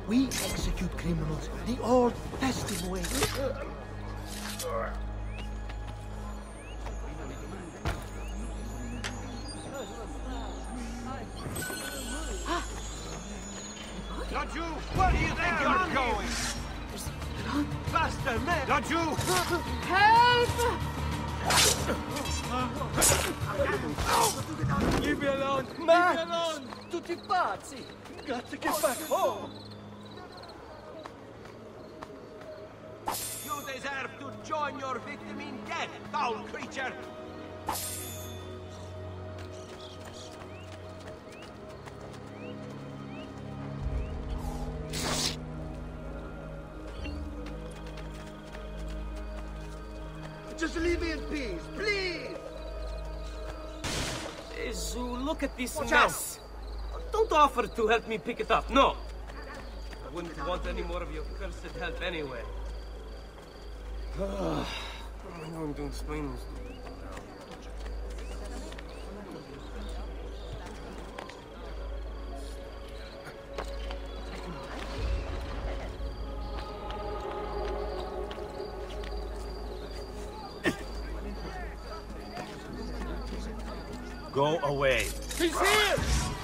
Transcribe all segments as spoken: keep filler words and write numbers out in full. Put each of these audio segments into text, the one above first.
We execute criminals the old festive way. Don't you? Where do you think you're going? Faster, man! Don't you? Help! Leave me alone! Leave me alone! Tutti pazzi! Got to get back home! You deserve to join your victim in death, foul creature! Just leave me in peace, please! Jesus, look at this Watch mess. Out. Don't offer to help me pick it up, no. I wouldn't want any more of your cursed help anyway. Oh, I'm going to explain this to you. Go away. He's here!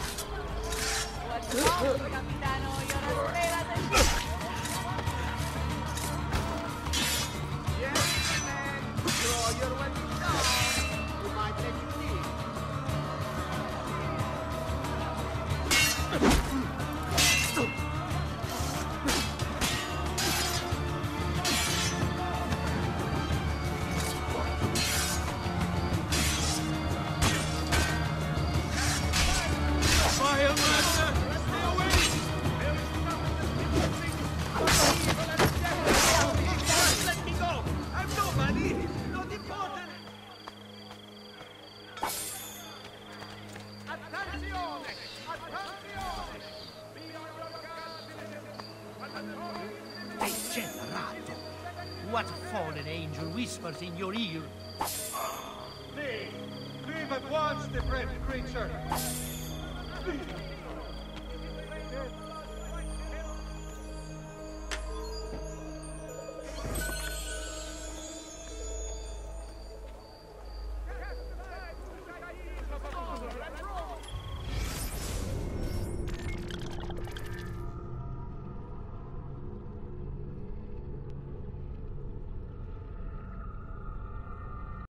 Degenerato! What fallen angel whispers in your ear? Leave! Leave at once, depraved creature! Leave!